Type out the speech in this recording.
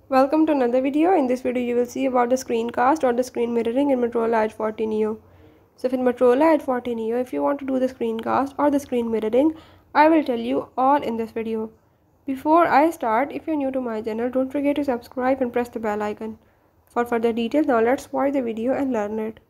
Welcome to another video. In this video you will see about the screencast or the screen mirroring in Motorola Edge 40 Neo. So in Motorola Edge 40 Neo, if you want to do the screencast or the screen mirroring, I will tell you all in this video. Before I start, if you're new to my channel, don't forget to subscribe and press the bell icon. For further details, now let's watch the video and learn it.